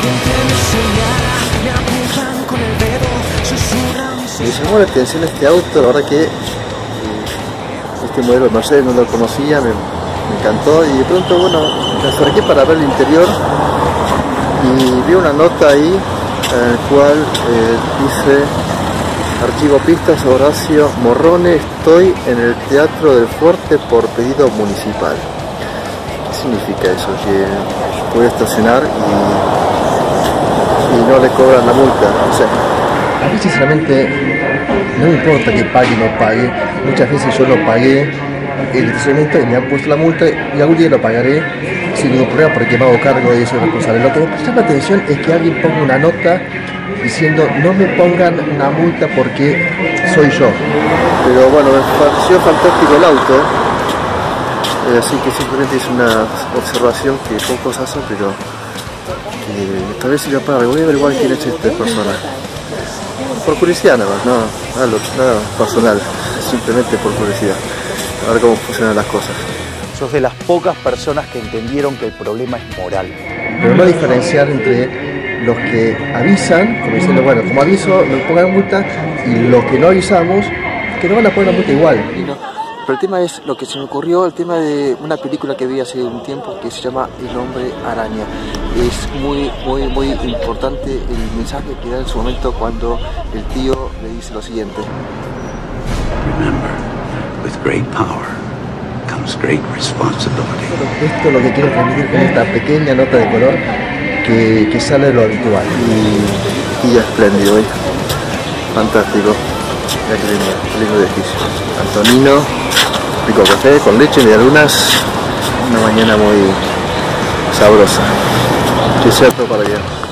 Me llamó la atención este auto, la verdad que este modelo de Mercedes no lo conocía, me encantó, y de pronto, bueno, me acerqué para ver el interior y vi una nota ahí en la cual dice: archivo pistas, Horacio Morrone, estoy en el Teatro del Fuerte por pedido municipal. ¿Qué significa eso? Que puede estacionar y no le cobran la multa. O sea, a mí sinceramente no me importa que pague o no pague. Muchas veces yo lo pagué el estacionamiento y me han puesto la multa, y algún día lo pagaré sin ningún problema porque me hago cargo y soy responsable. Lo que me llama la atención es que alguien ponga una nota diciendo: no me pongan una multa porque soy yo. Pero bueno, me pareció fantástico el auto, así que simplemente es una observación que pocos hacen, pero tal vez sirva para algo. Voy a averiguar quién es esta persona. Por curiosidad nada más, nada personal, simplemente por curiosidad, a ver cómo funcionan las cosas. Sos de las pocas personas que entendieron que el problema es moral. Pero no diferenciar entre los que avisan, como diciendo: bueno, como aviso, me pongan multa, y los que no avisamos, que no van a poner la multa igual. Pero el tema es lo que se me ocurrió, el tema de una película que vi hace un tiempo que se llama El Hombre Araña. Es muy importante el mensaje que da en su momento cuando el tío le dice lo siguiente: Remember, with great power comes great responsibility. Esto es lo que quiero transmitir con esta pequeña nota de color que sale de lo habitual. Y ya espléndido, fantástico. Mira qué lindo edificio. Antonino, rico café con leche, medialunas, una mañana muy sabrosa. Que sea todo para bien.